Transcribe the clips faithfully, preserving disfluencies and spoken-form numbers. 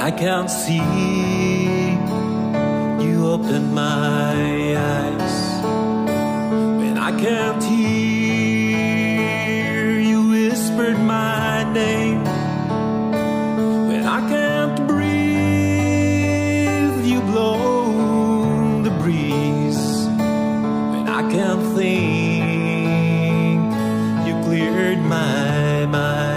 I can't see, you open my eyes. When I can't hear, you whispered my name. When I can't breathe, you blow the breeze. When I can't think, you cleared my mind.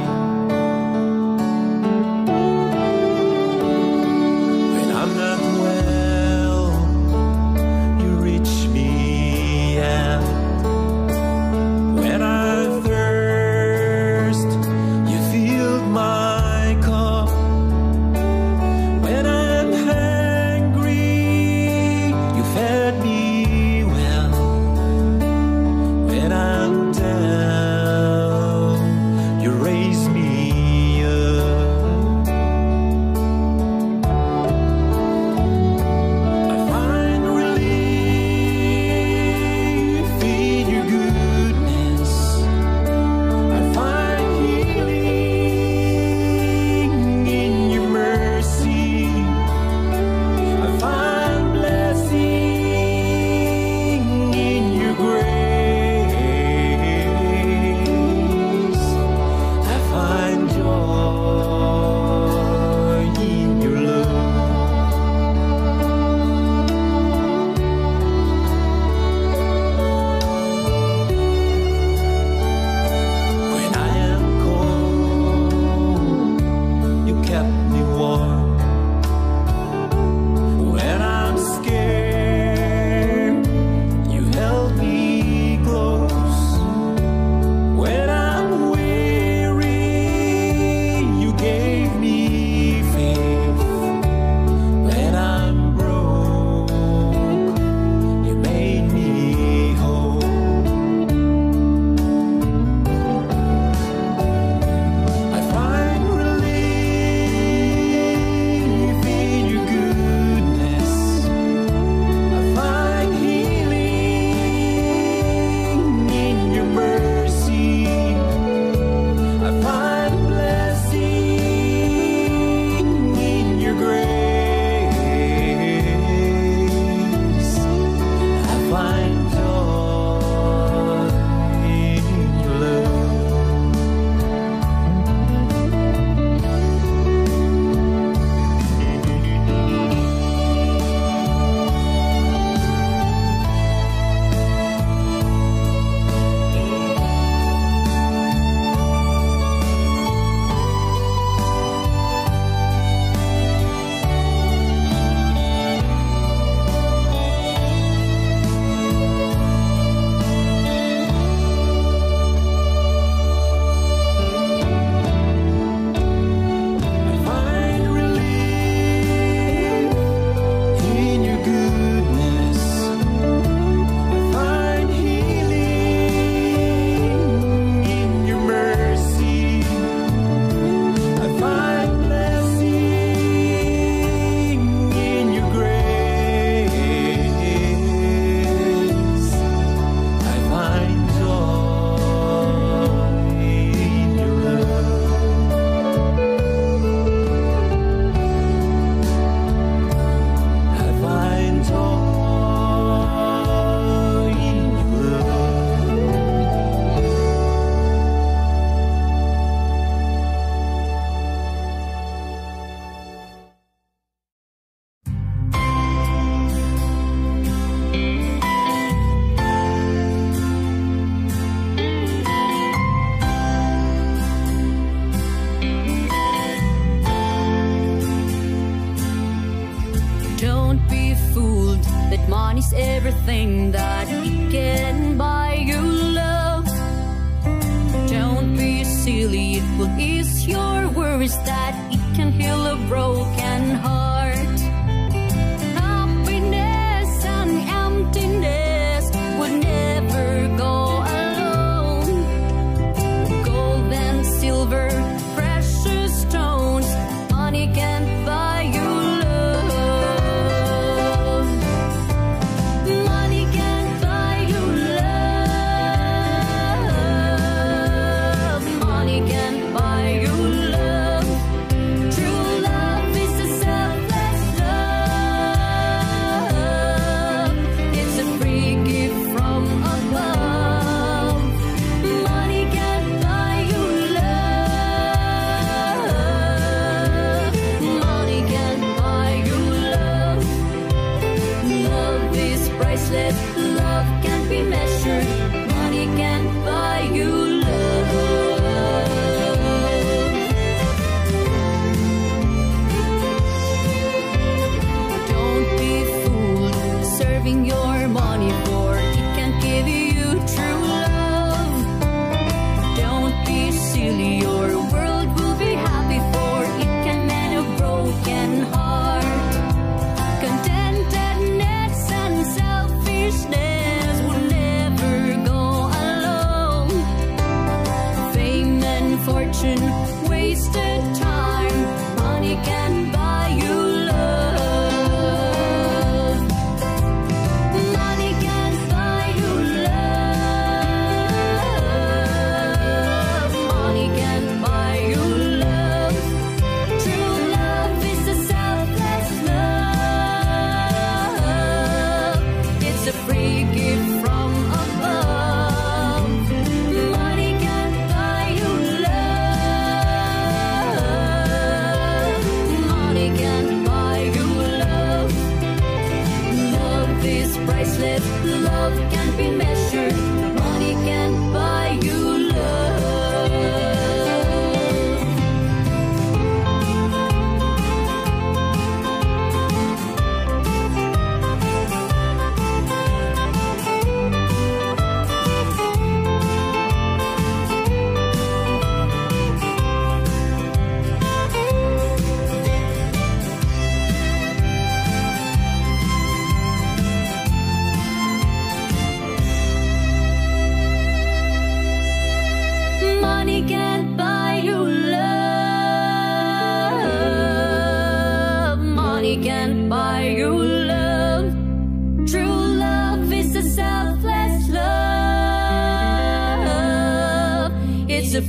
Everything that it can buy you love. Don't be silly, it will ease your worries, that it can heal a broken heart. Happiness and emptiness would never go alone. Gold and silver, precious stones, money can't buy you love. Money can't buy you love.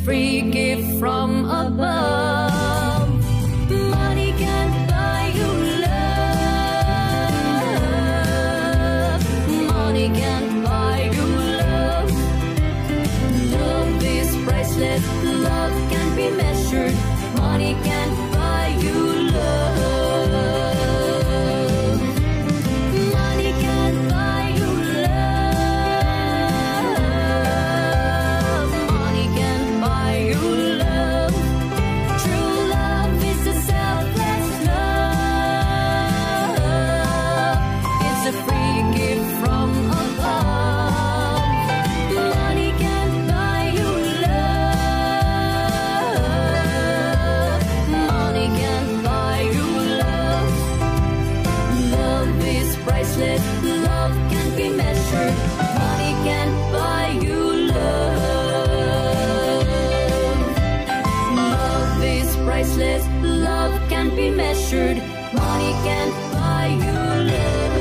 free gift from above. Money can't buy you love. Money can't buy you love. Love is priceless. Love can't be measured. Money can't buy you love. Money can't buy you love. Money can't buy you love. True love is a selfless love. It's a free gift from above. Money can't buy you love. Money can't buy you love. Love is priceless. Love can't be measured. Money can't buy you love. Love is priceless. Love can't be measured. Money can't buy you love.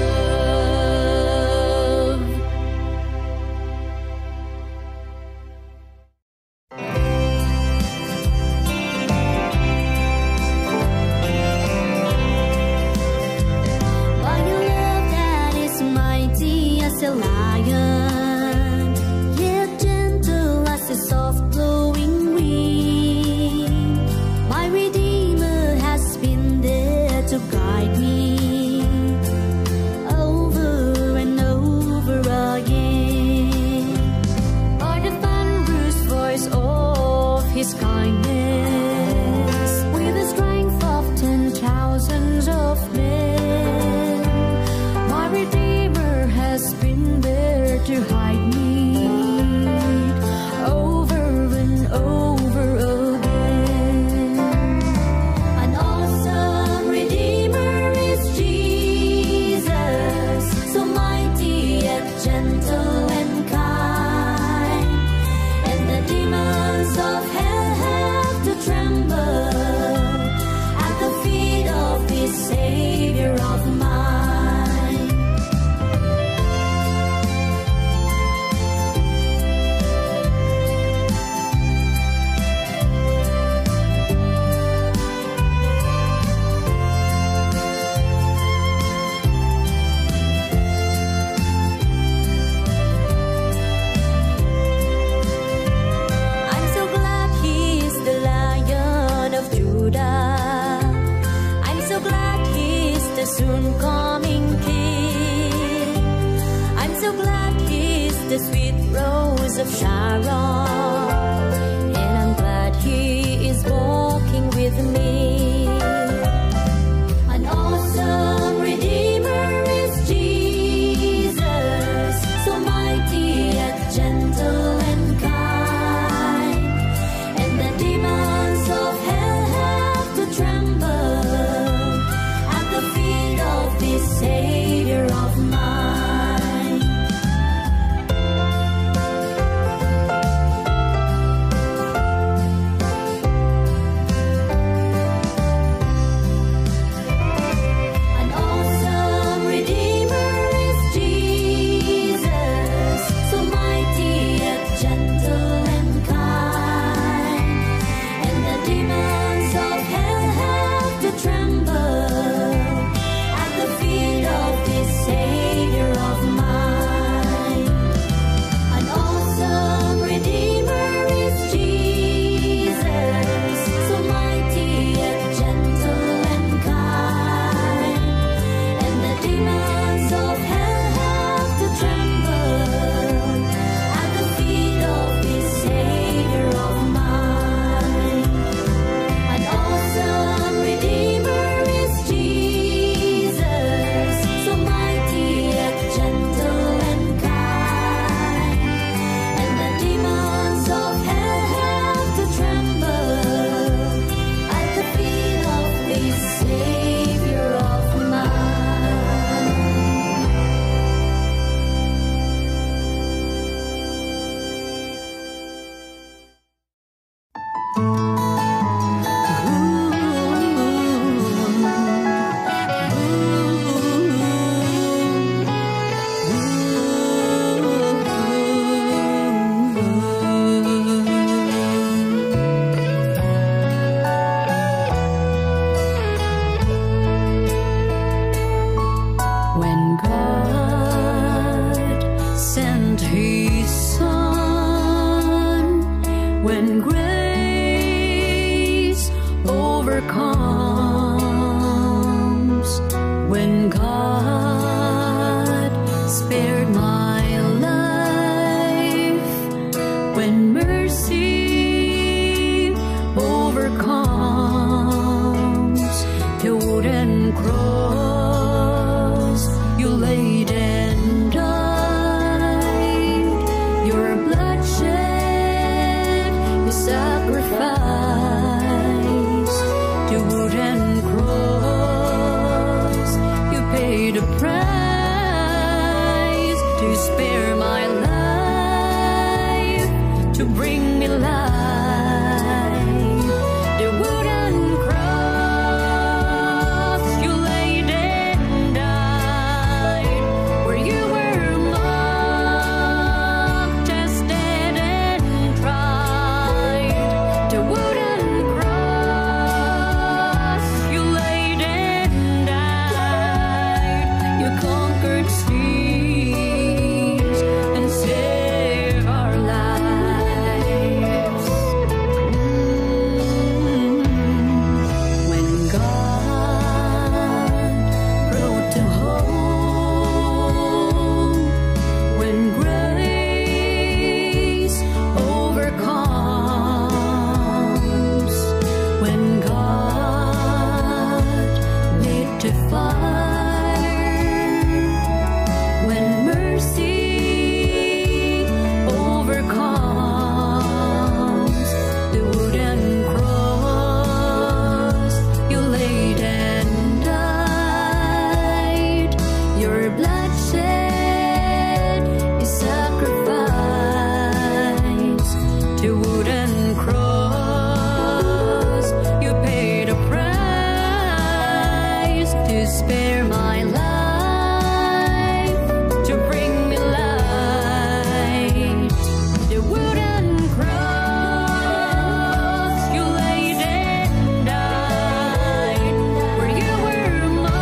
By a love that is mighty as a lion, yet gentle as a soft blowing wind. My Redeemer has been there to guide me over and over again. By the thunderous voice of His kindness, with the strength of ten thousands of men, my Redeemer has been there to hide me over and over again. An awesome Redeemer is Jesus, so mighty yet gentle and kind. And the demons of hell have to tremble at the feet of this Savior of mine. I'm so glad He is the Lion of Judah. I'm so glad He is the soon coming King. I'm so glad He is the sweet rose of Sharon. And I'm glad He is walking with me. An awesome Redeemer is Jesus, so mighty yet gentle and kind. And the demons of hell have to tremble at the feet of this Savior of mine. An awesome Redeemer is Jesus, so mighty yet gentle and kind. And the demons of hell have to tremble at the feet of this Savior of mine. An awesome Redeemer is Jesus, so mighty yet gentle and kind. And the demons of hell have to tremble at the feet of this Savior of mine. An awesome Redeemer When God spared my life, when mercy overcomes the wooden cross you laid and died, your bloodshed you sacrificed, the wooden cross you paid a price to spare my life, to bring me life. The wooden cross you laid and died, where you were mocked, tested and tried. The wooden cross you laid and died, you conquered seas and saved our lives. When God brought to home, when grace overcomes, when God lit the fire, when mercy overcomes, the wooden cross you laid and died, your bloodshed is sacrifice, the wooden cross you paid a price to spare my life, to bring me light. The wooden cross you laid and died, where you were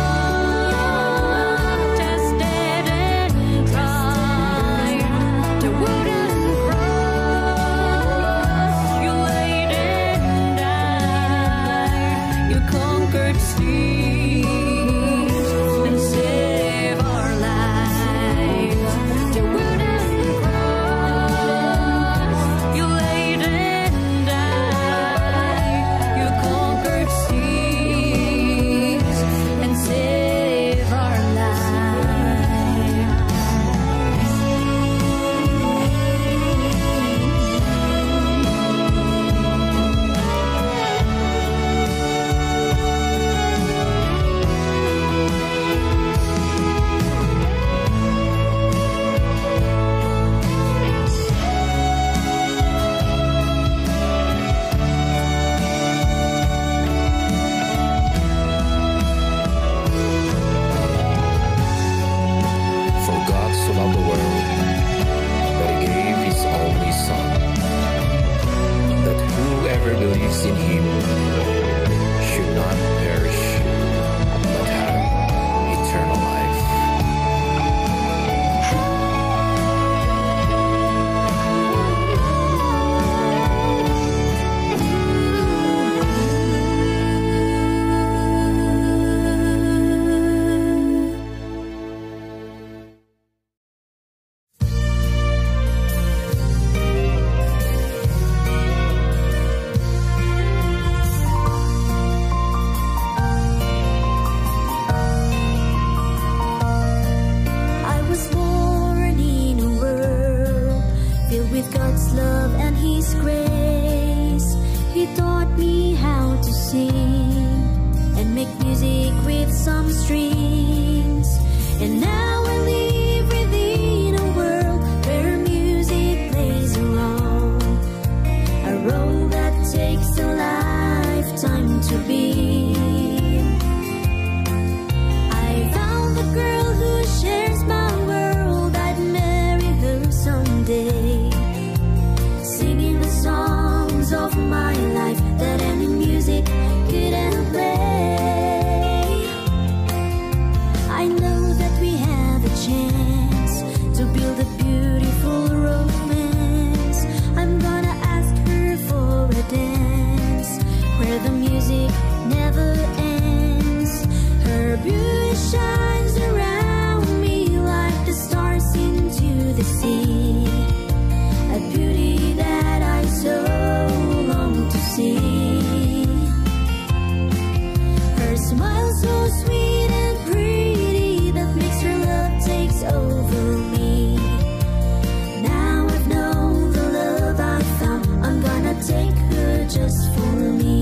mocked, tested and tried. The wooden cross you laid and died, you conquered seas and saved our lives. The wooden cross you laid and died, you conquered seas and saved our For God so loved the world that He gave His only Son, that whoever believes in Him should not perish, but have eternal life. I was born in a world filled with God's love and His grace. He taught me how to sing and make music with some strings. And now I live within a world where music plays a role, a role that takes a lifetime to be. I found the girl who shares my world, I'd marry her someday, singing the songs of my life that any music couldn't play. I know that we have a chance to build a beautiful romance. I'm gonna ask her for a dance where the music never ends. Her beauty shines sweet and pretty that makes her love takes over me. Now I've known the love I found, I'm gonna take her just for me.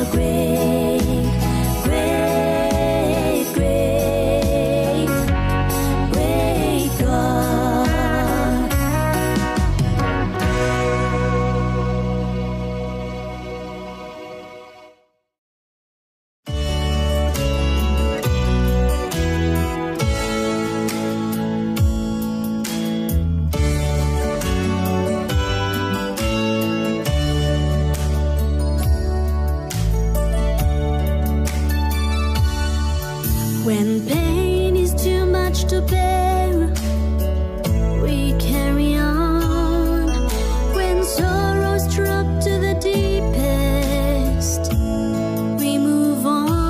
When pain is too much to bear, we carry on. When sorrows drop to the deepest, we move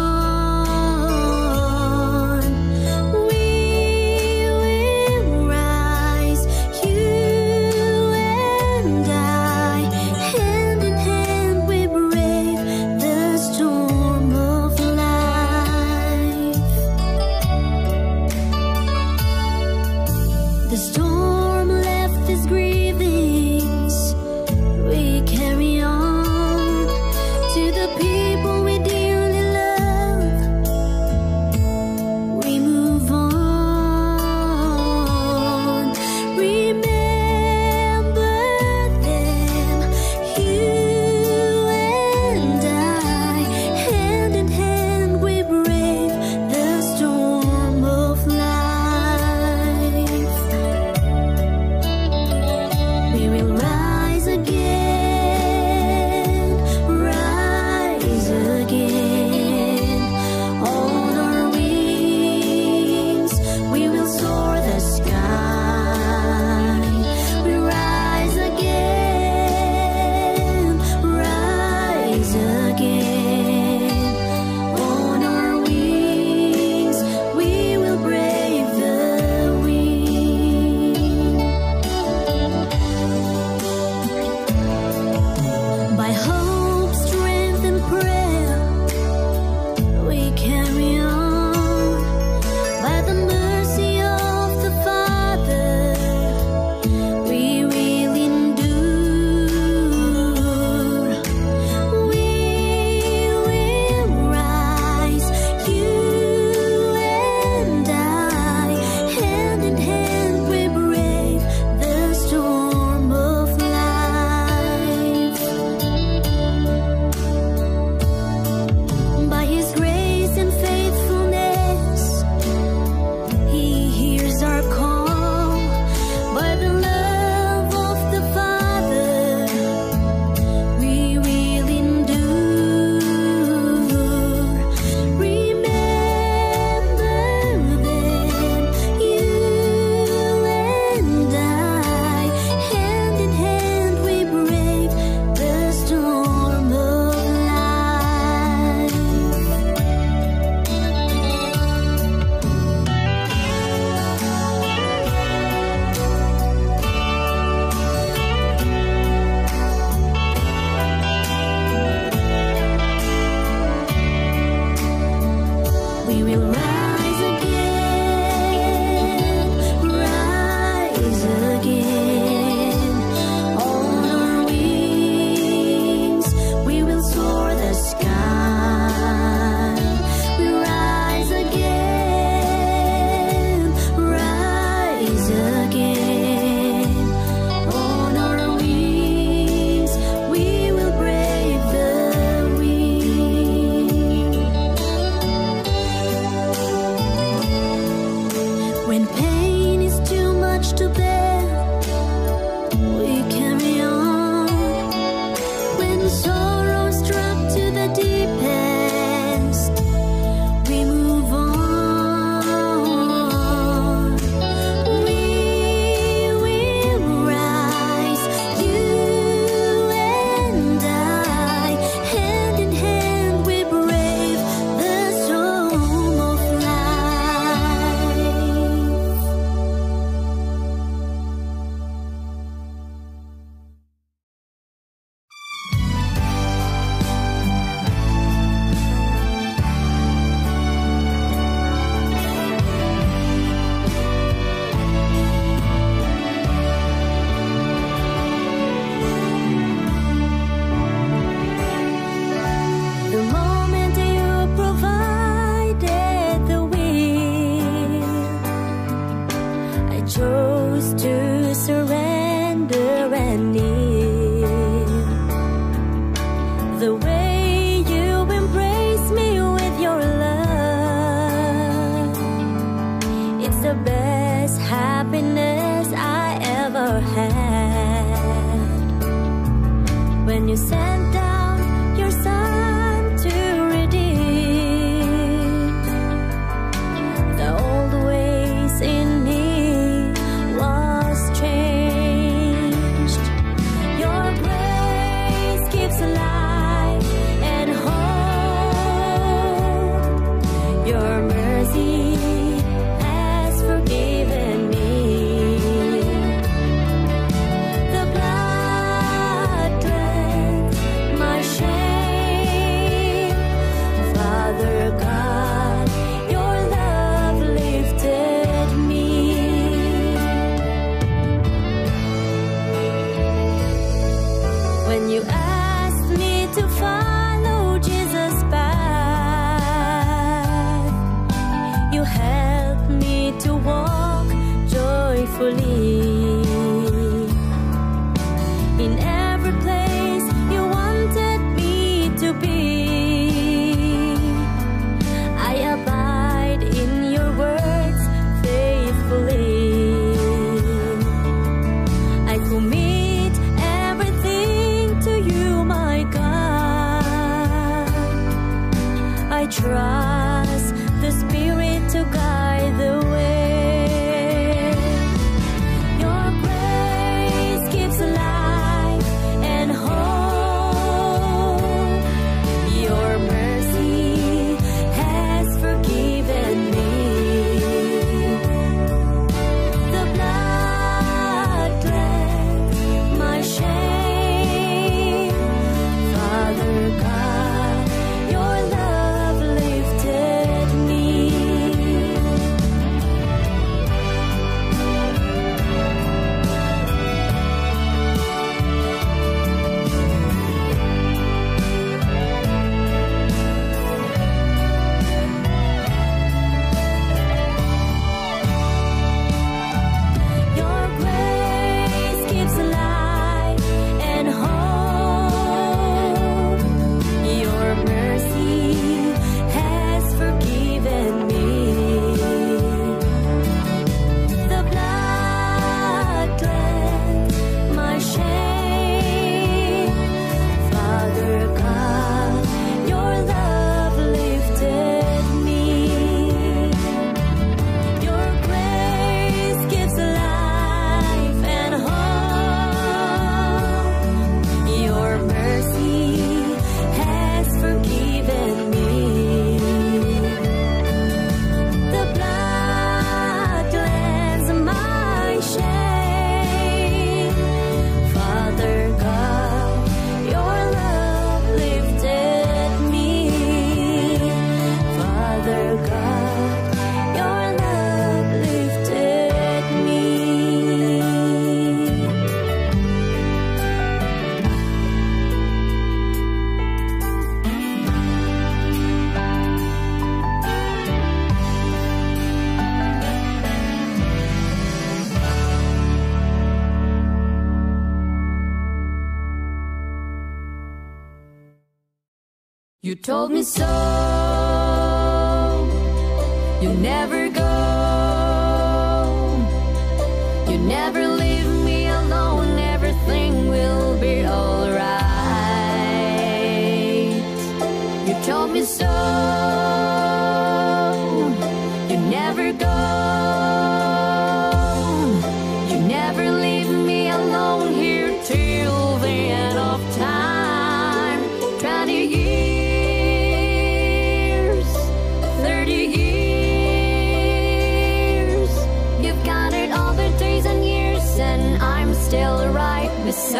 on. We will rise, you and I, hand in hand we brave the storm of life. The storm left its grievings, we carry on. To the people we dearly love, we move on. Remember them, you and I, hand in hand we brave the storm of life. We will rise again, rise again. On our wings, we will soar the sky. We rise again, rise again. On our wings, we will brave the wind. By hope, strength, and prayer, we carry on. By the mercy of the Father, we will endure. We will rise, you and I, hand in hand we brave the storm of life. By His grace and faithfulness, He hears our call. By the love of the Father, we will endure. Remember them, you and I, hand in hand we brave the storm of life. We will rise again, rise again. On our wings, we will soar the sky. We rise again, rise again. On our wings, we will brave the wind. trust the Spirit to guide the way. Your grace gives life and hope. Your mercy has forgiven me. The blood cleansed my shame. Father God, your love lifted me. Your grace gives life and hope. Your mercy has forgiven me. The blood cleansed my shame. Father God, your love lifted me. Your grace gives life and hope. Your mercy has forgiven me. The blood cleansed my shame. Father God, your love lifted me. Father God, your love lifted me. You told me so. You never go. You never leave me alone. Everything will be alright. You told me so. You never go. You never leave me alone here till the end of time. Twenty years, thirty years, you've counted all the days and years, and I'm still right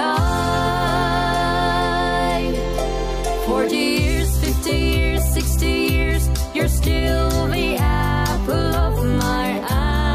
beside. Forty years, fifty years, sixty years, you're still the apple of my eye.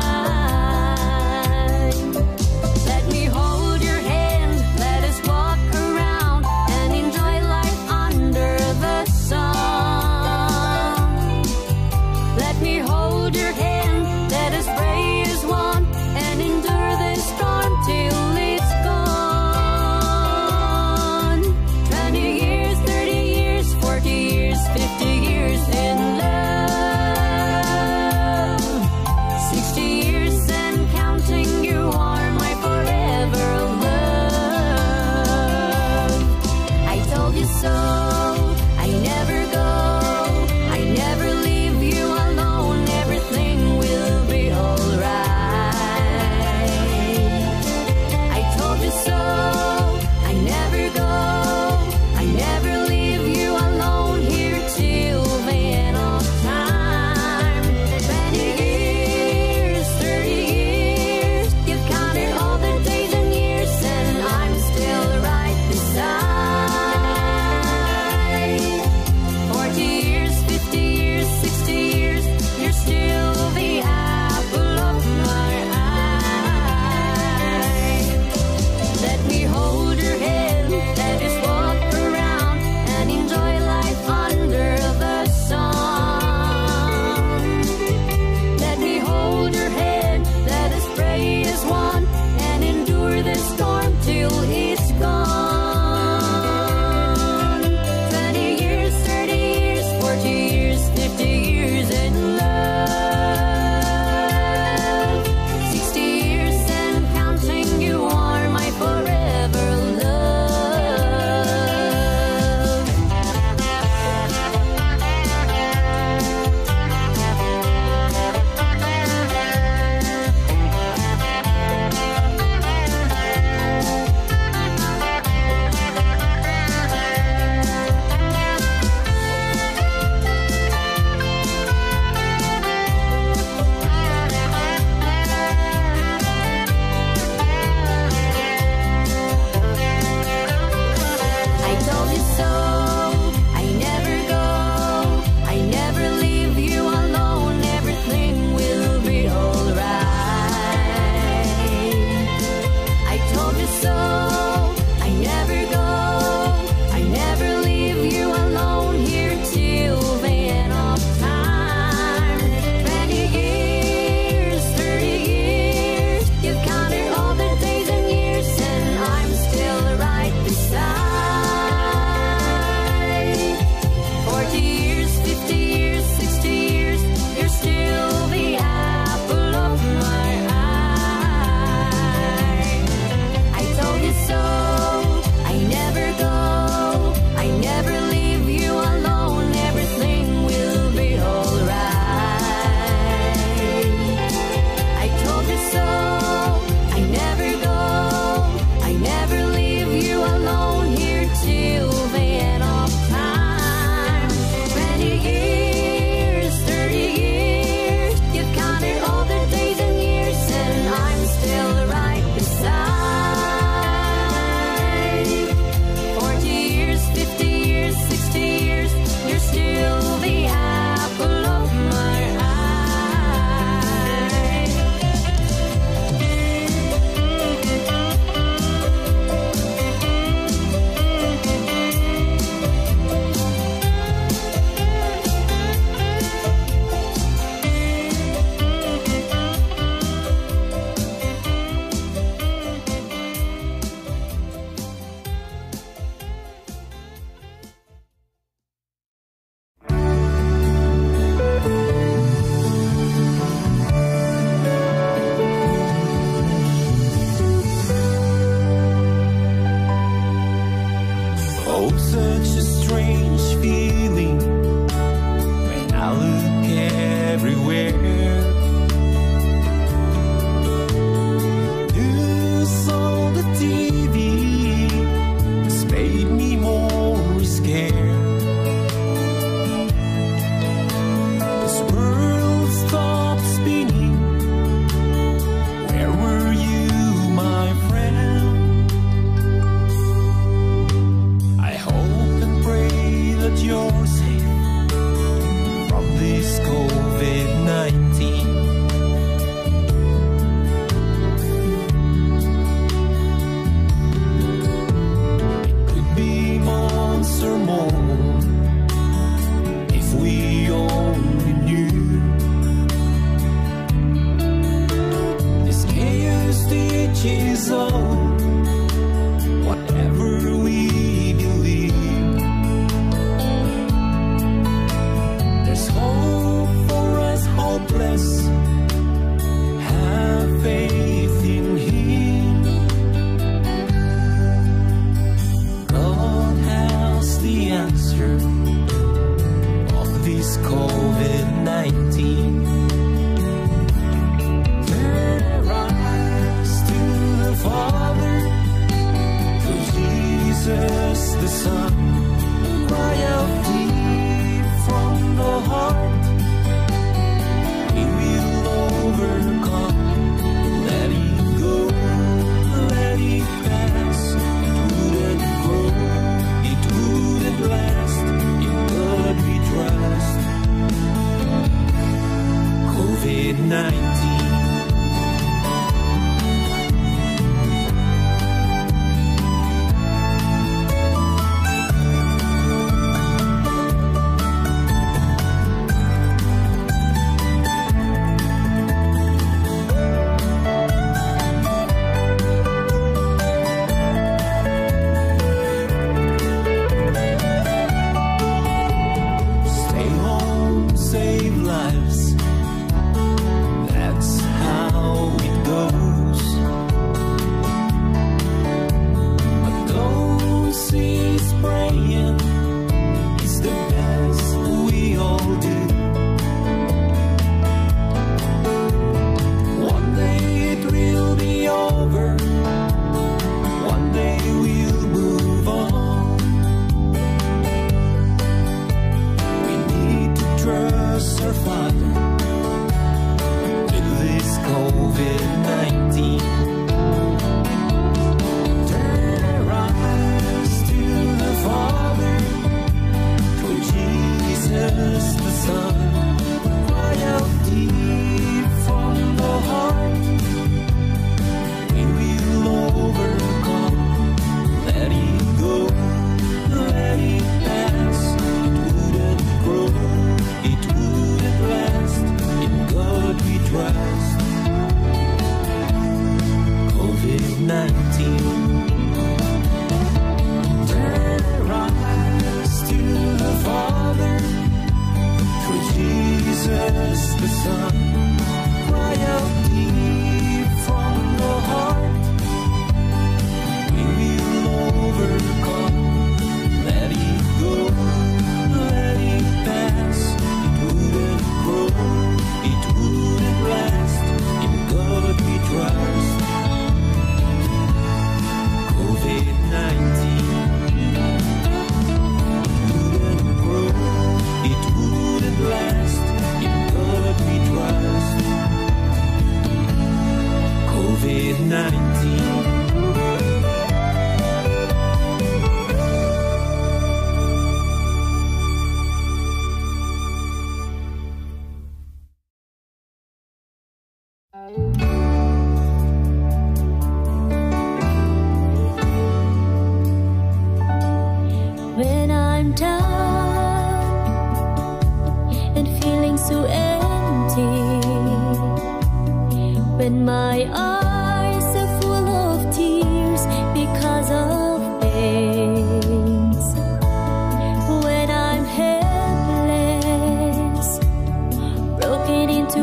this COVID nineteen. Turn our eyes to the Father, to Jesus the Son. Cry out deep from the heart. We will overcome. Let it go, let it pass. It wouldn't grow, it wouldn't last. In God we trust. COVID nineteen. When I'm down and feeling so empty, when my eyes are full of tears because of pains, when I'm helpless, broken into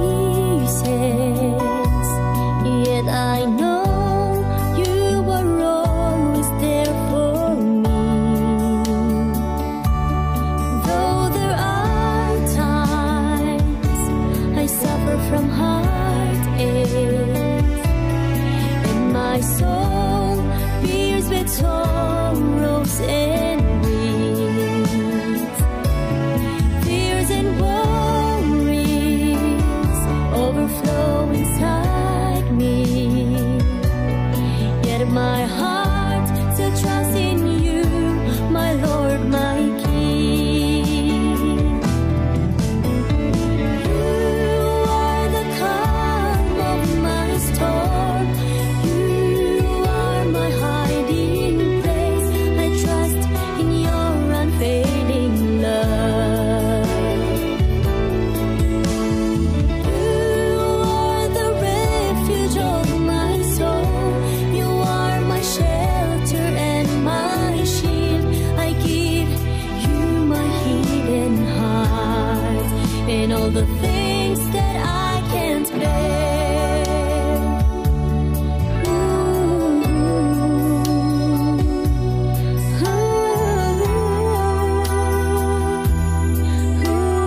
pieces, yet I know you are always there for me. Though there are times I suffer from heartache, and my soul pierced with sorrows and grief, fears and worries overflow inside me. Yet my heart still trusts in you, my Lord, my King. You are the calm of my storm. You are my hiding place. I trust in your unfailing love. You are the refuge of my soul. You are my shelter and my shield. I give you my hidden heart and all the things that I can't bear. Ooh, ooh, ooh.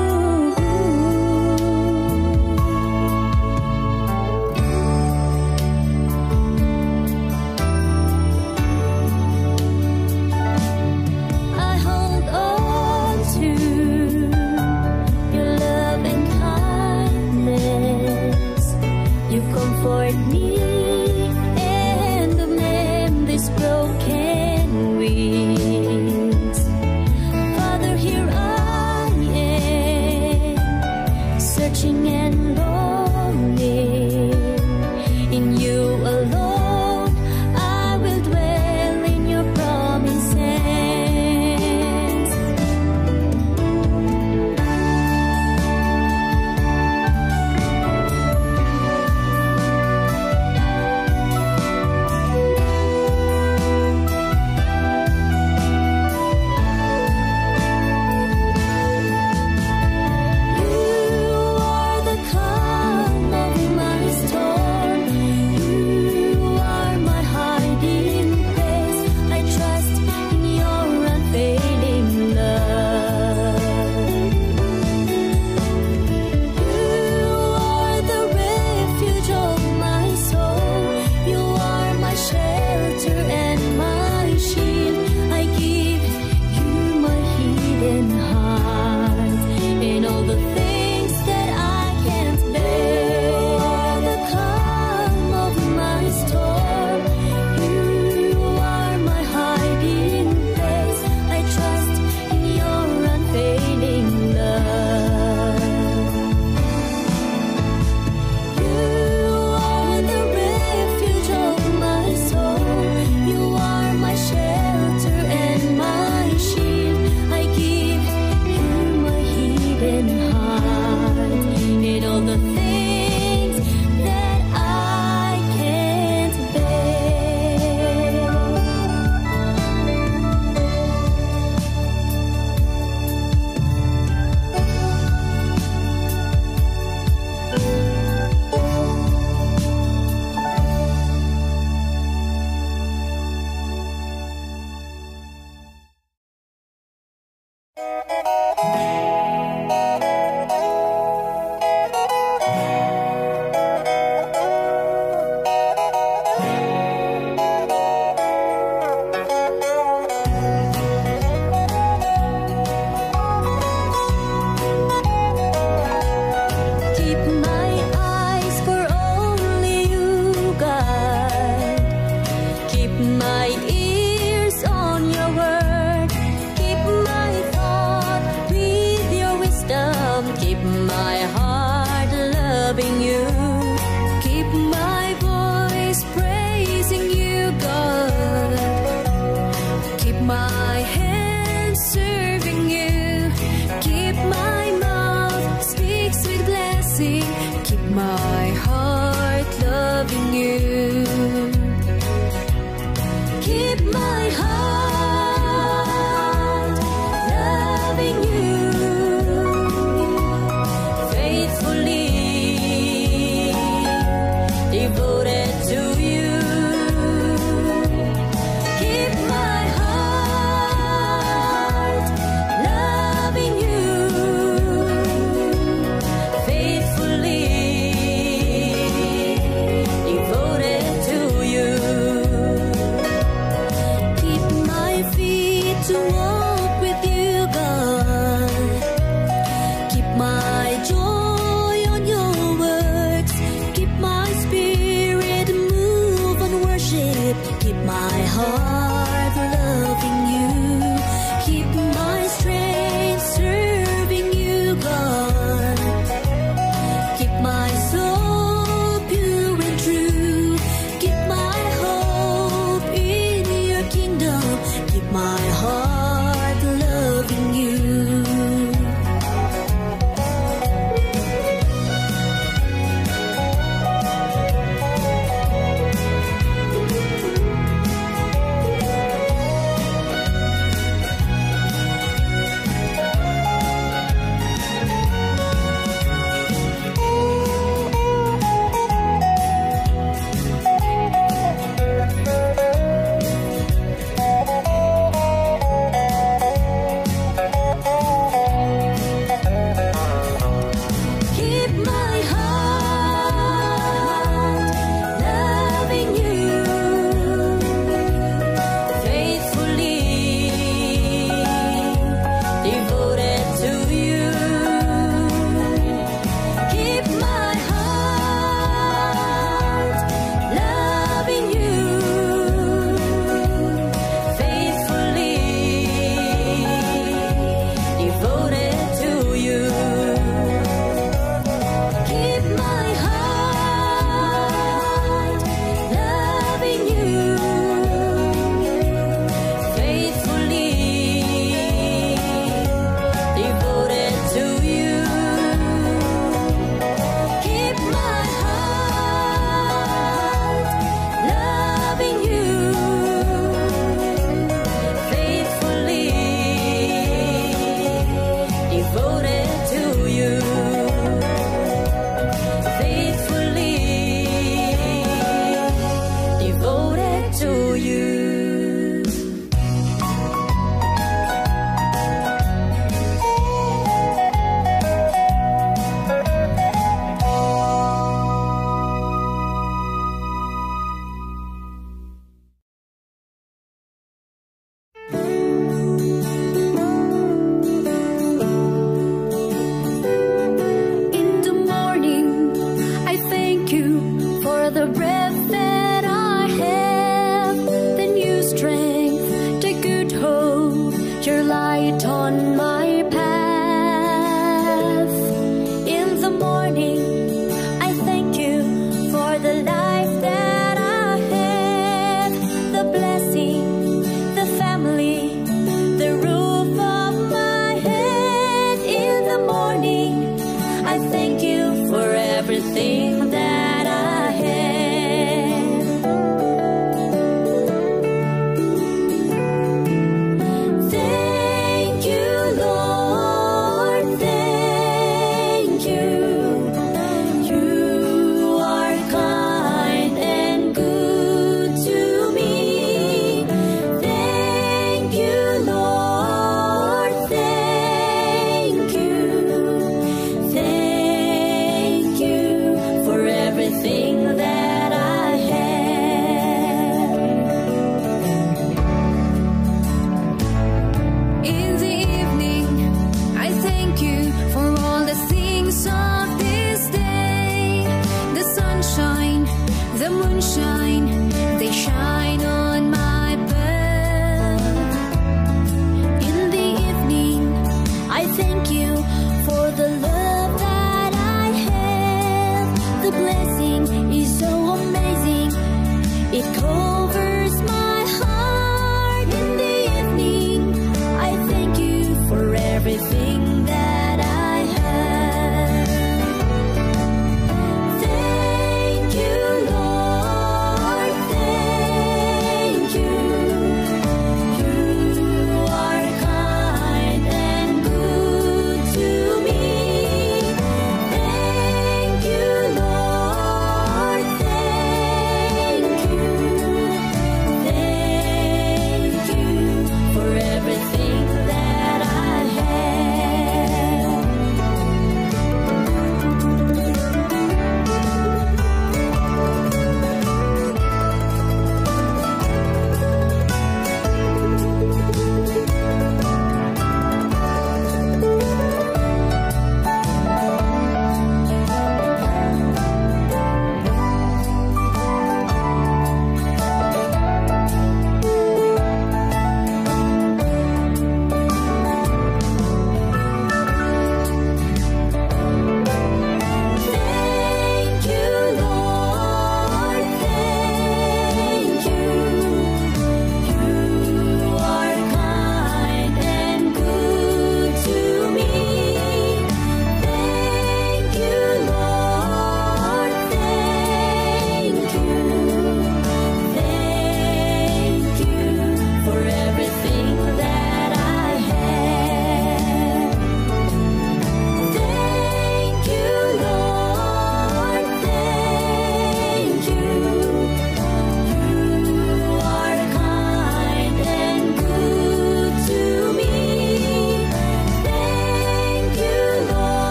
broken heart and all the things that I can't bear. shine, they shine on my path. In the evening, I thank you for the love that I have. The blessing is so amazing, it covers my heart. In the evening, I thank you for everything that I have. Thank you, Lord.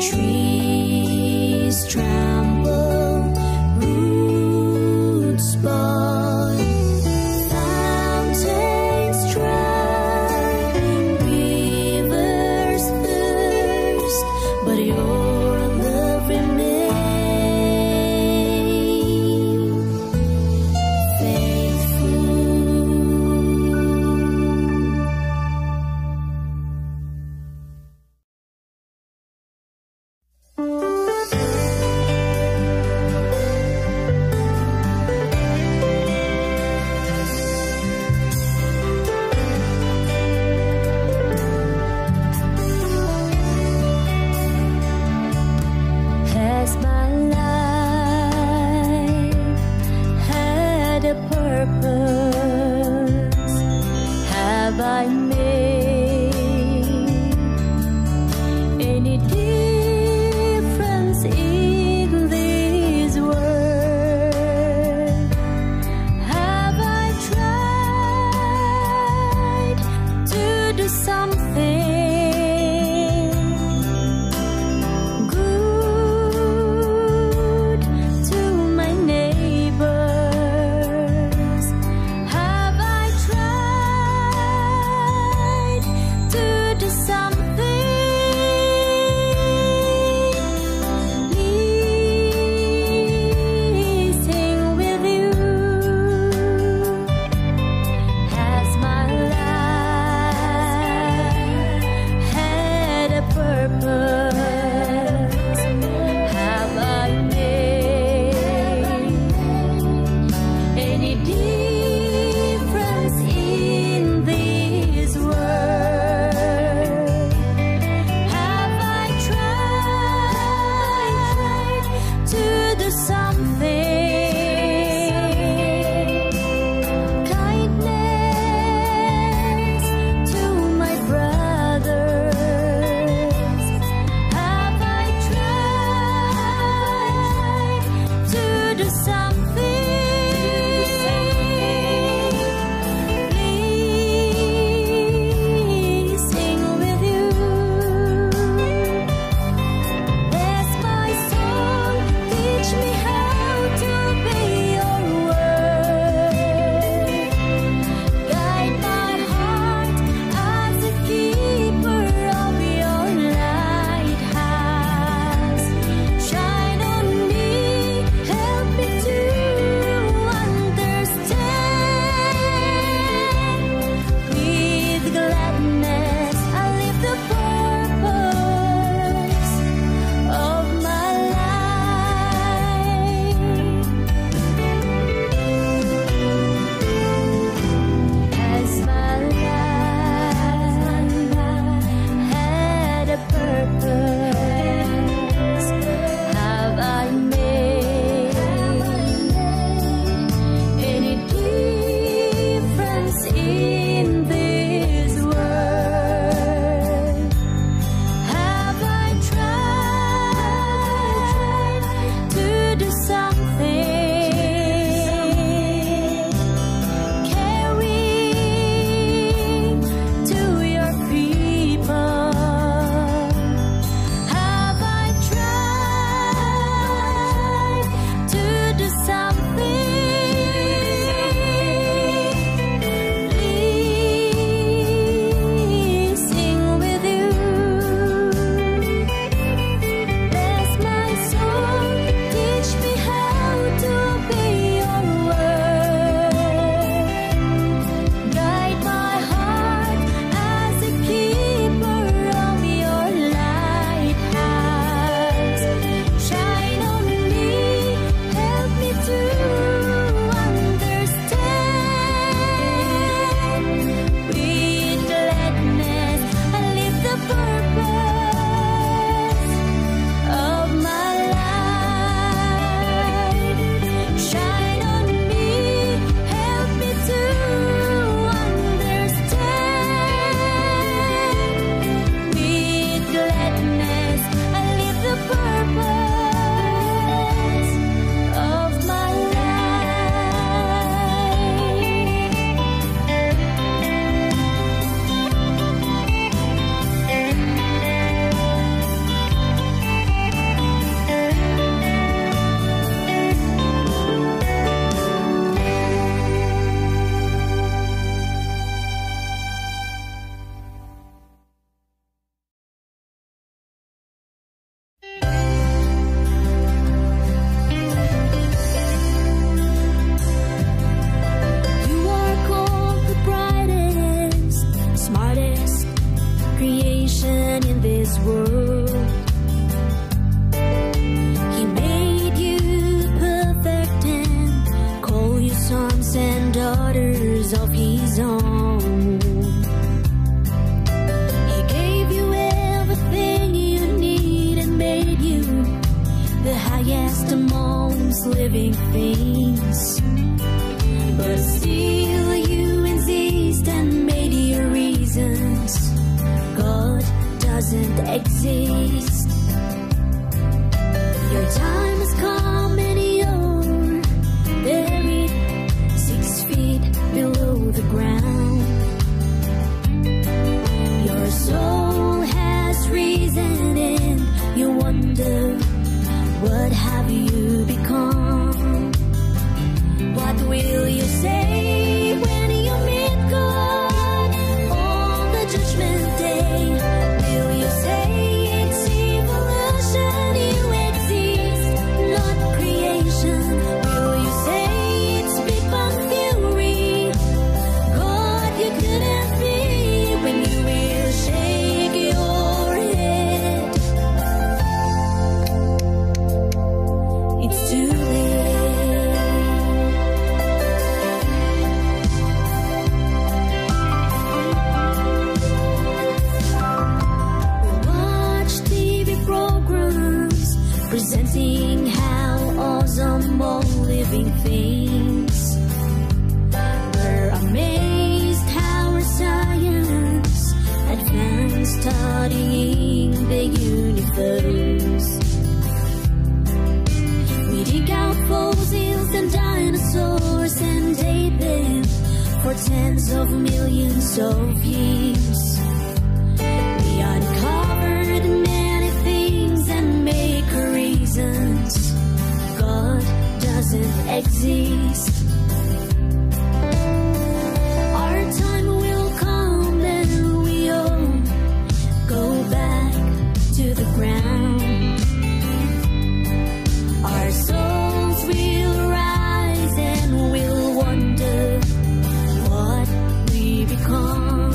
Trees tremble, roots bud, fountains dry, rivers thirst, but your love remains faithful. living things. But still you insist and made your reasons. God doesn't exist. Your time has come and you're buried six feet below the ground. Your soul has risen and you wonder, what have you become? What will you say when you meet God on the judgment day? Will you say it's evolution, you exist, not creation? Will you say it's Big Bang theory? God, you couldn't be, when you will shake your head. It's too late. Watch T V programs presenting how awesome all living things. We're amazed how our science advanced, studying the universe. We dig out fossils and dinosaurs and date them for tens of millions of years. We uncovered many things and make reasons. God doesn't exist. Our time will come and we all go back to the ground. Our souls will rise and we'll wonder what we become.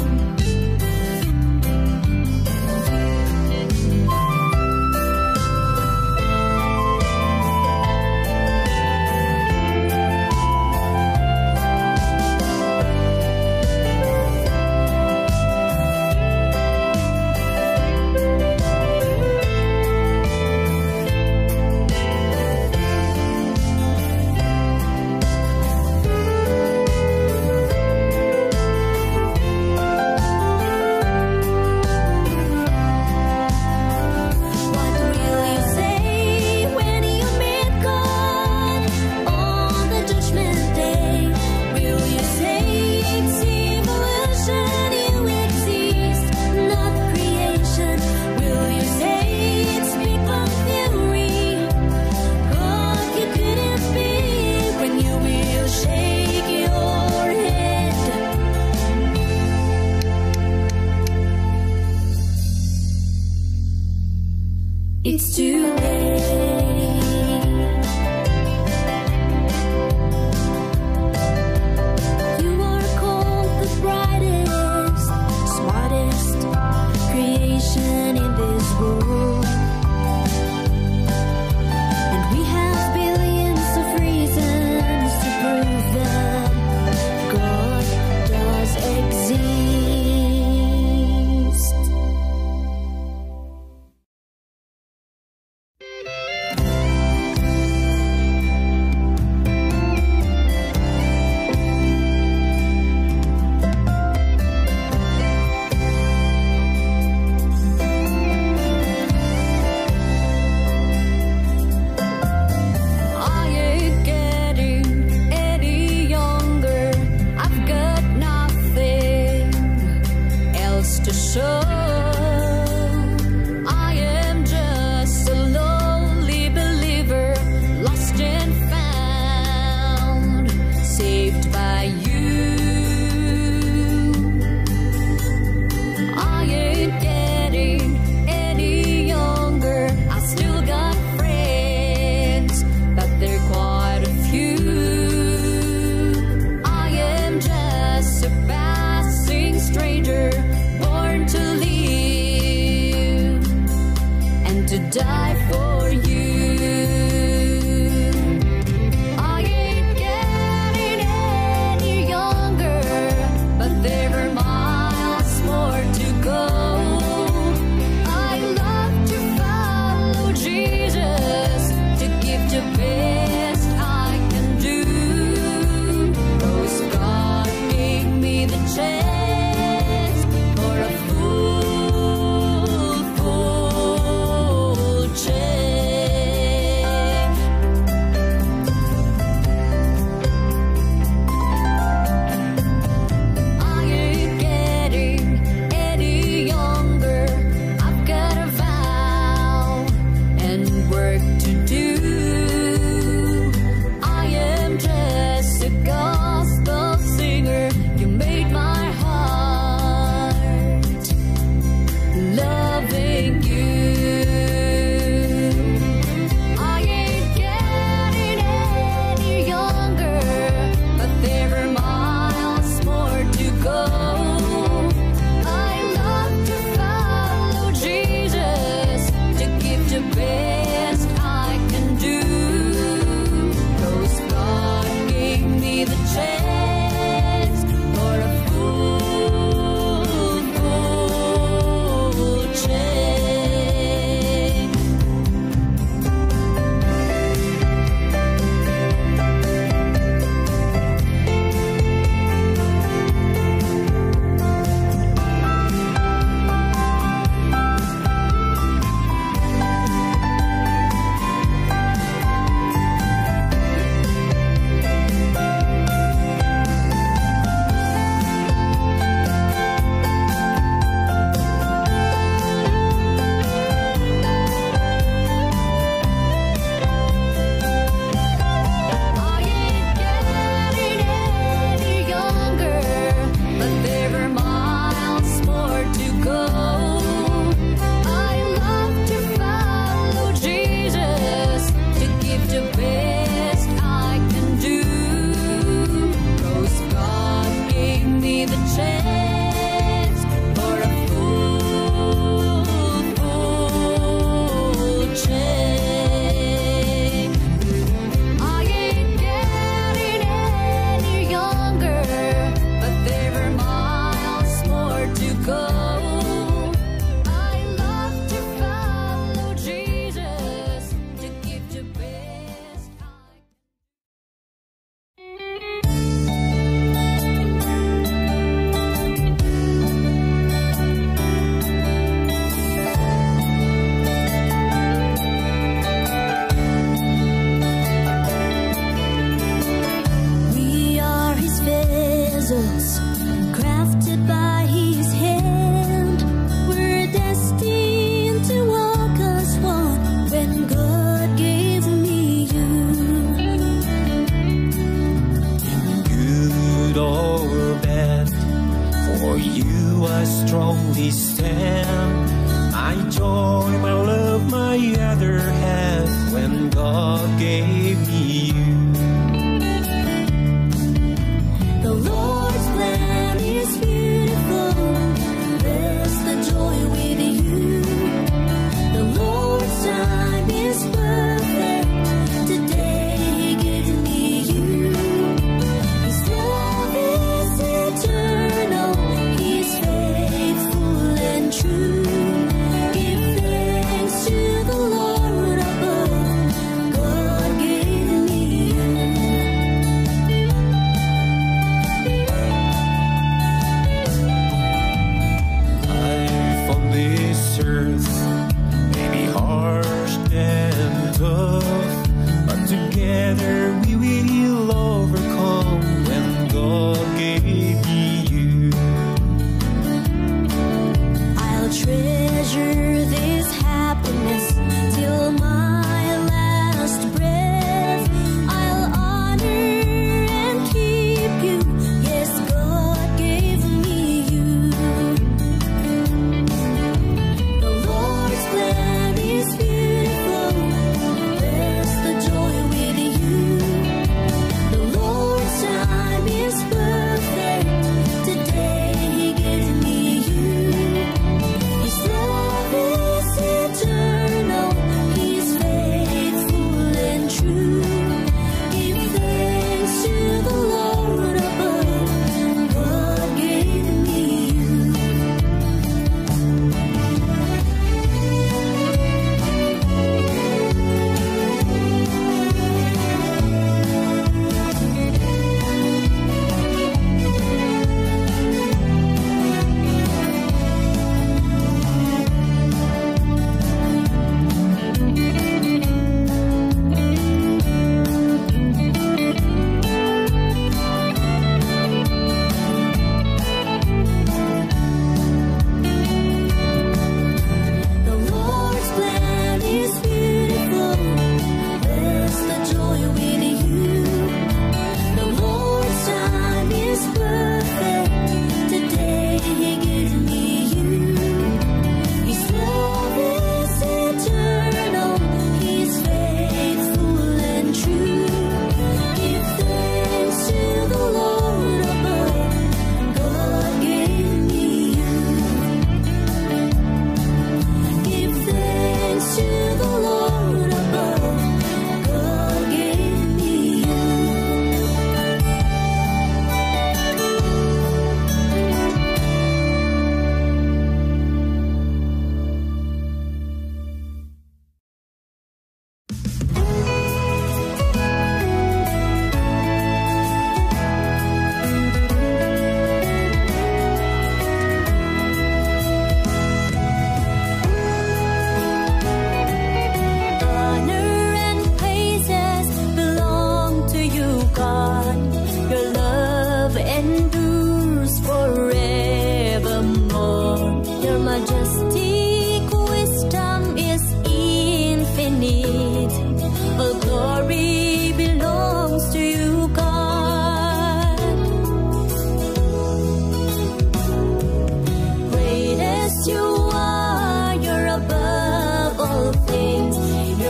What will you say when you meet God on the judgment day? Will you say it's evolution, you exist, not creation? Will you say it's Big Bang theory? God, you couldn't be, when you will shake your head. It's too late. You are called the brightest, smartest creation in this world. And we have billions of reasons to prove that God does exist.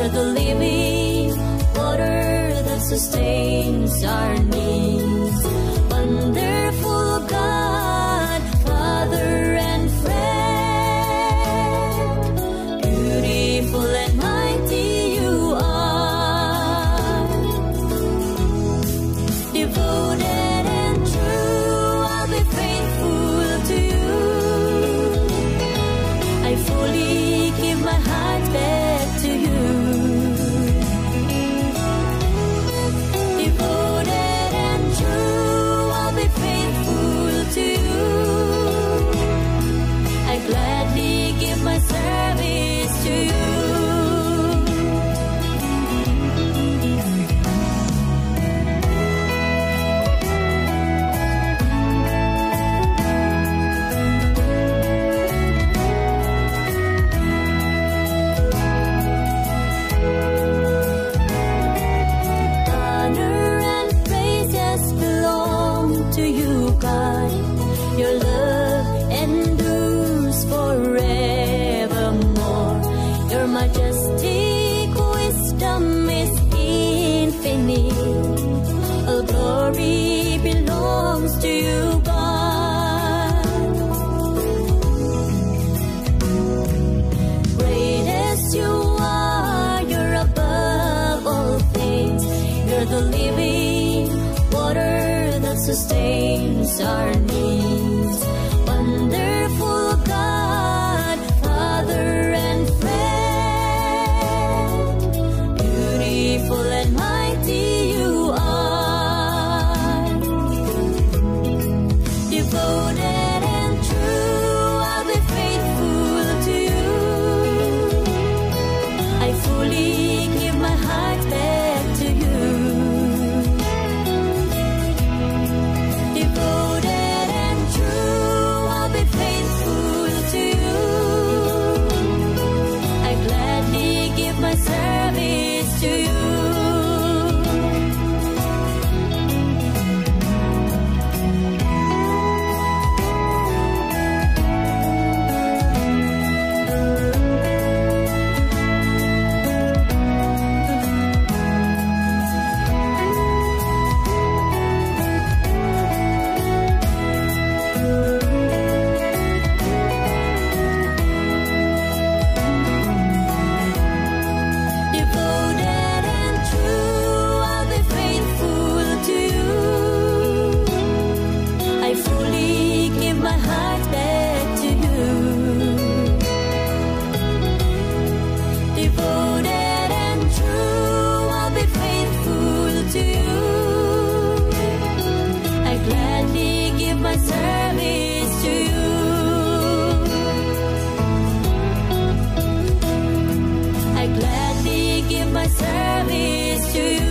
You're the living water that sustains our needs. Wonderful God, Father and friend, beautiful and mighty you are. Devoted and true, I'll be faithful to you. I fully give my heart back to you. Devoted and true, I'll be faithful to you. I gladly give my service to you. Honor and praises belong to you, God. Your love endures forevermore. Your majestic wisdom is infinite. All glory belongs to you, God. Great as you are, you're above all things. You're the living water that sustains our needs. Wonderful God, Father and friend, beautiful and mighty you are. Devoted and true, I'll be faithful to you. I fully give my heart back to you. Devoted and true, I'll be faithful to you. I gladly give my service to you. Devoted and true, I'll be faithful to you. I fully give my heart back to you. Devoted and true, I'll be faithful to you. I gladly give my service to you. I gladly give my service to you.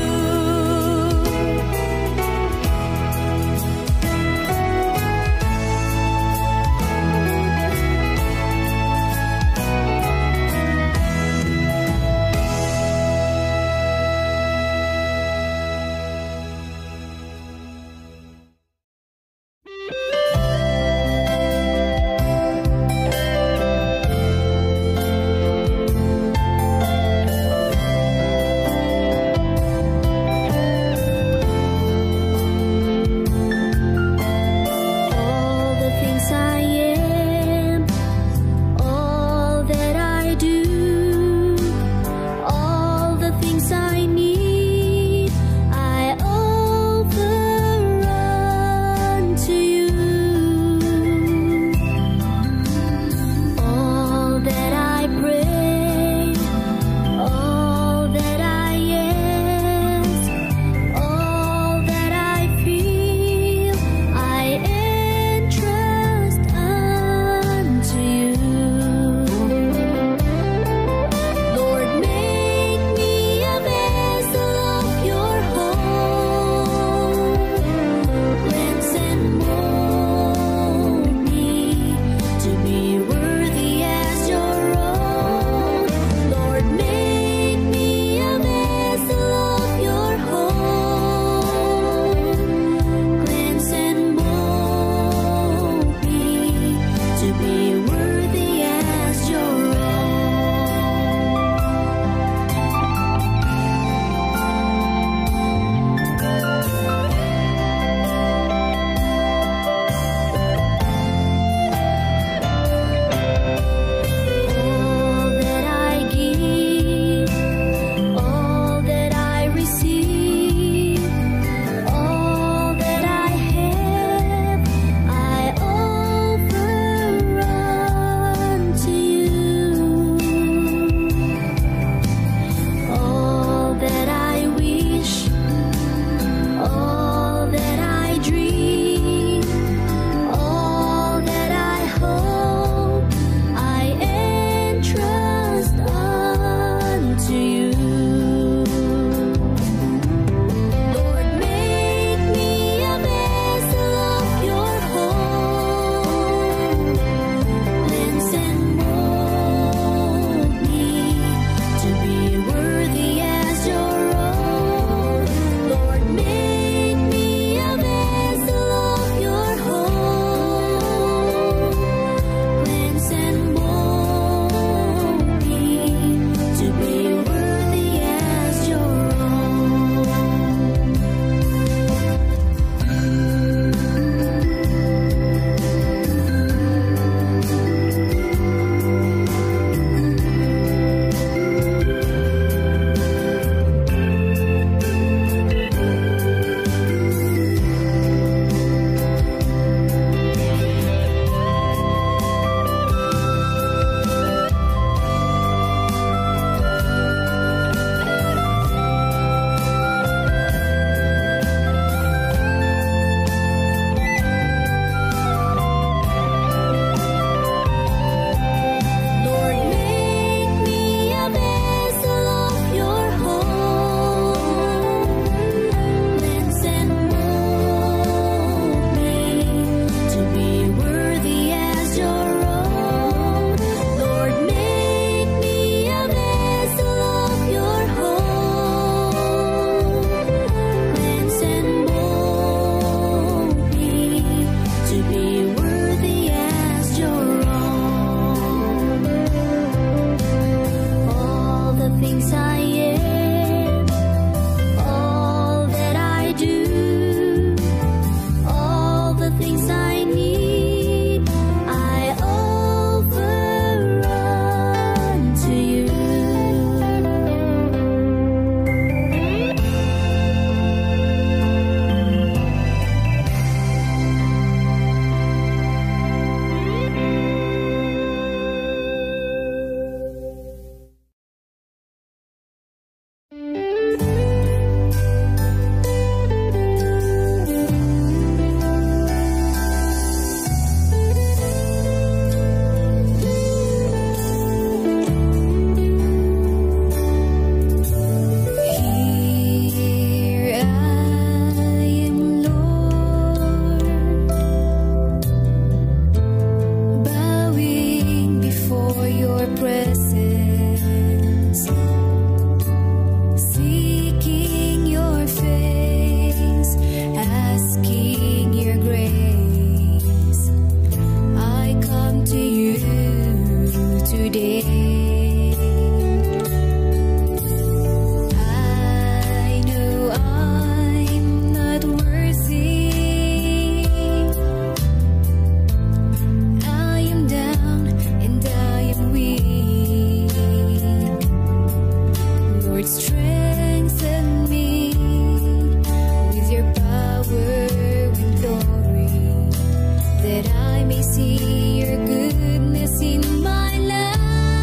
Lord, strengthen me with your power and glory, that I may see your goodness in my life.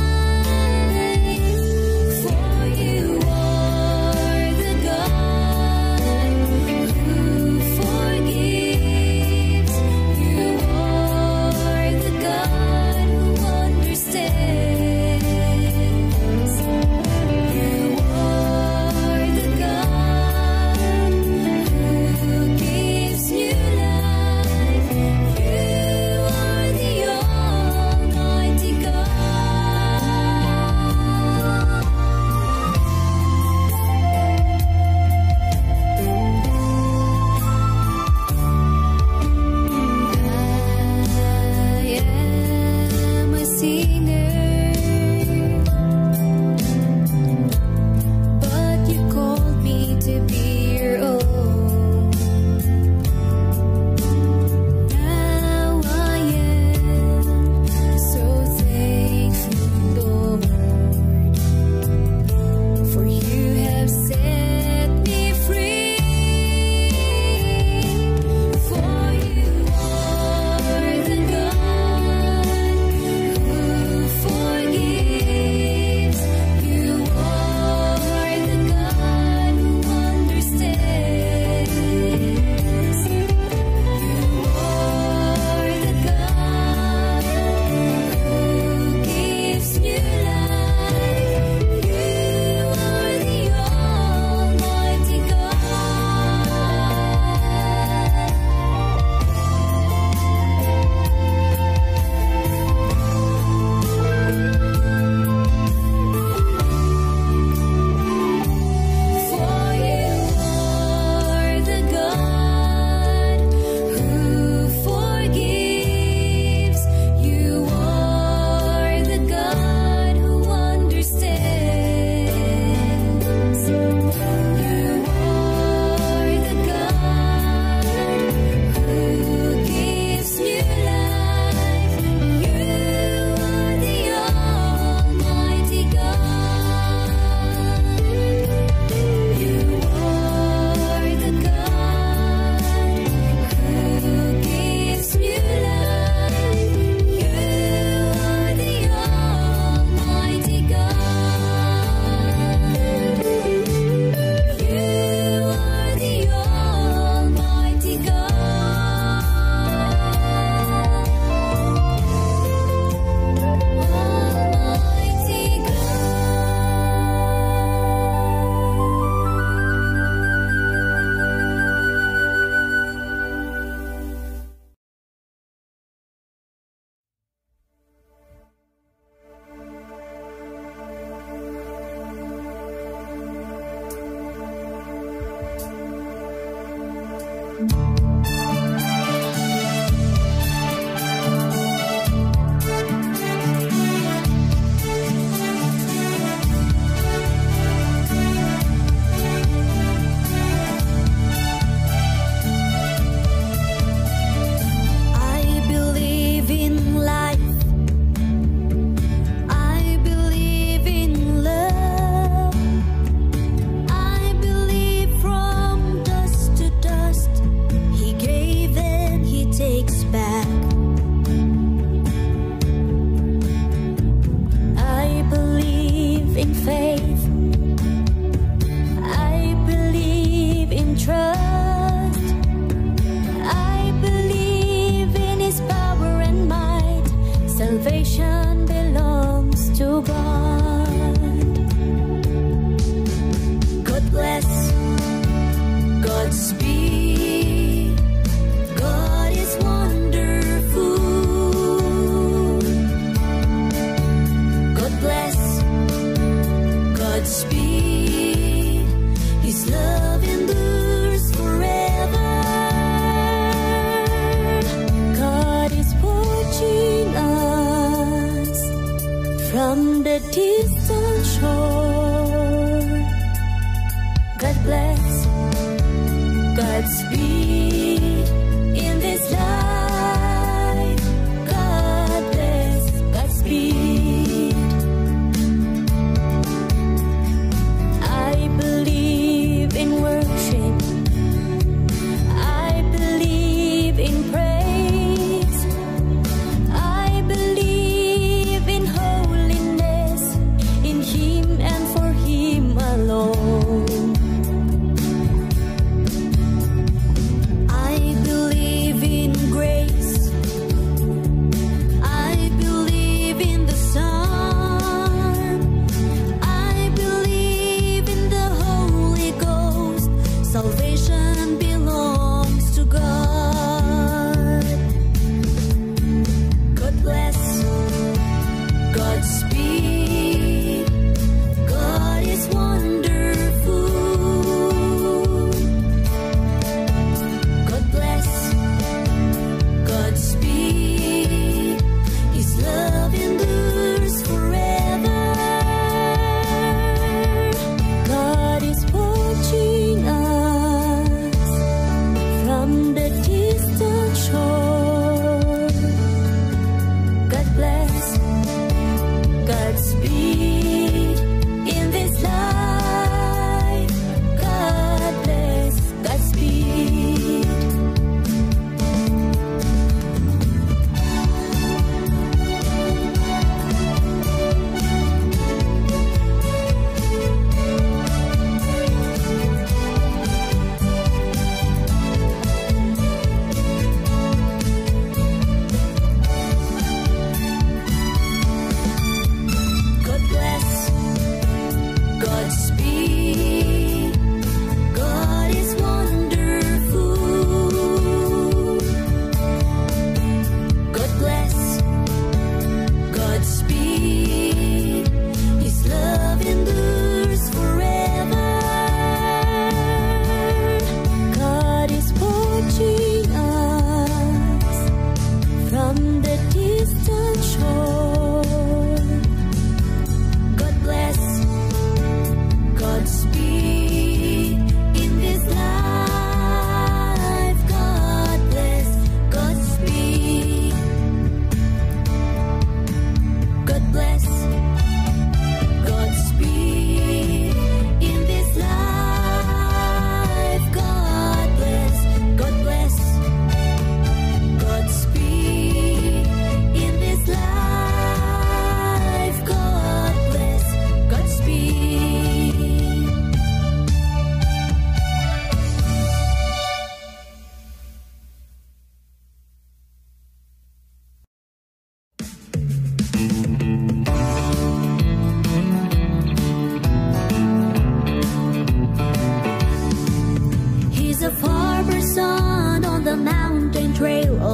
For you are the God who forgives. You are the God who understands. You are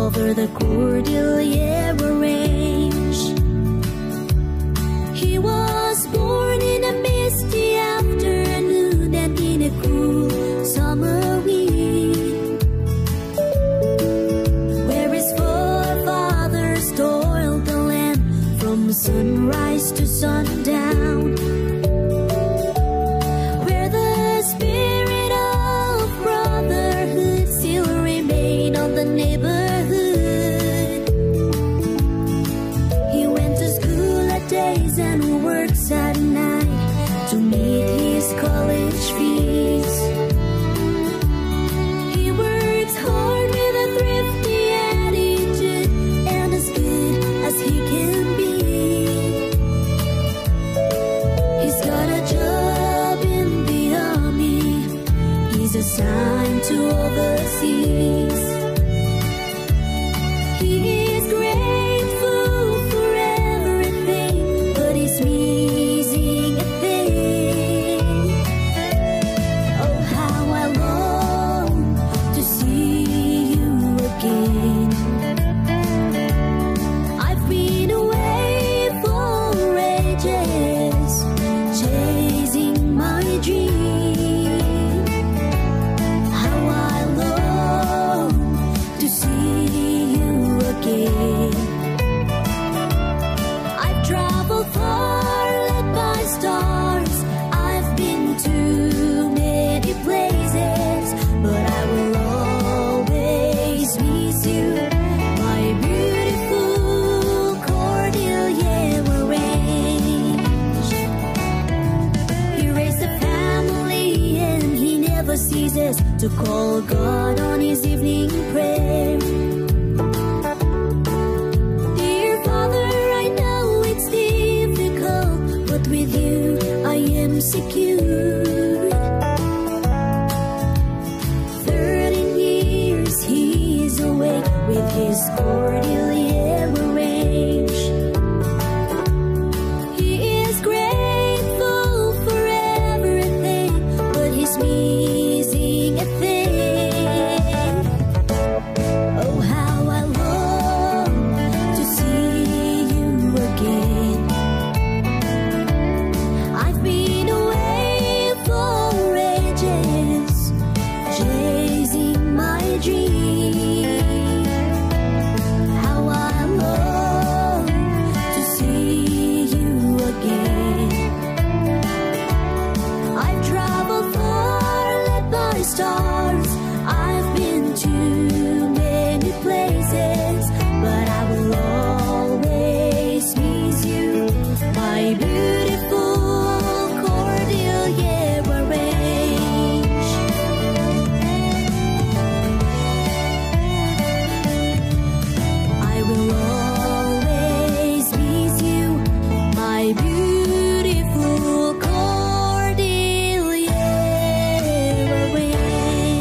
over the Cordillera Range. He was born in a misty afternoon and in a cool summer wind, where his forefathers toiled the land from sunrise to sundown, where the spirit of brotherhood still remained on the neighborhood. He went to school at days and works at night to meet his college fees. He works hard with a thrifty attitude and as good as he can be. He's got a job in the army. He's assigned to overseas. He is grateful for everything, but he's missing a thing. Oh, how I long to see you again. I've been away for ages, chasing my dream. How I long to see you again. I've traveled far, led by stars. I've been to many places, but I will always miss you, my beautiful Cordillera Range. He raised a family and he never ceases to call God on his evening prayer. Dear Father, I know it's difficult, but with you I am secure. Thirteen years he is awake with his Cordillera Range. He is grateful for everything, but he's missing a thing. Oh, how I long to see you again. I've been away for ages, chasing my dream. How I long to see you again. I've traveled far, led by stars. I've been to many places, but I will always miss you, my beautiful Cordillera Range. I will always miss you, my beautiful Cordillera Range.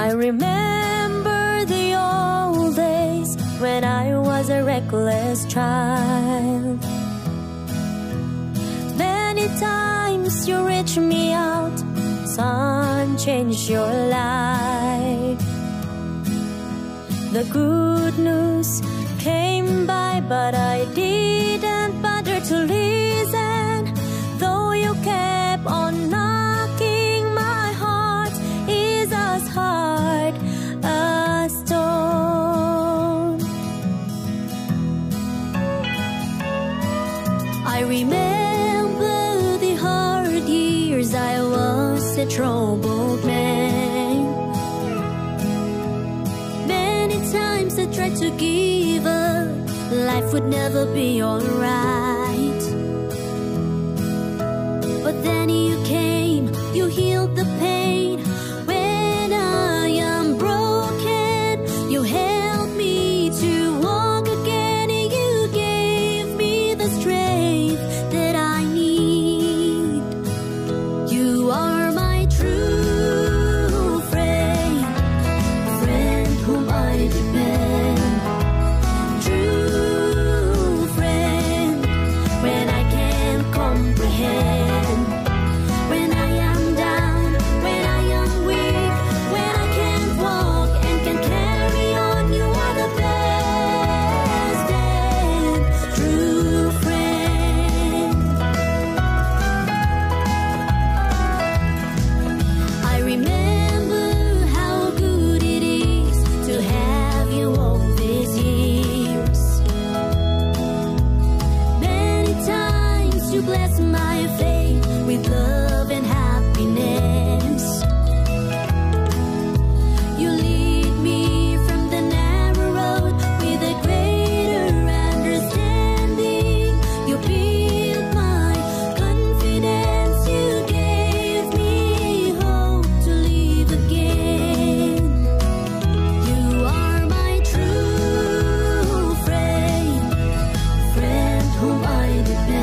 I remember the old days when I was a reckless child. Many times you reached me out, son, change your life. The good news came by, but I didn't bother to listen. Though you kept on knocking, my heart is as hard as stone. I remember the hard years I was a troubled man. Many times I tried to give up, life would never be alright. But then you came, you healed the pain. When I am broken, you helped me to walk again, and you gave me the strength that I need. You are my true friend, friend whom I depend. True friend, when I can't comprehend. When I am down, when I am weak, when I can't walk and can carry on, you are the best and true friend. I remember how good it is to have you all these years. Many times you bless my faith with love and happiness. You lead me from the narrow road with a greater understanding. You build my confidence. You gave me hope to live again. You are my true friend, friend whom I depend.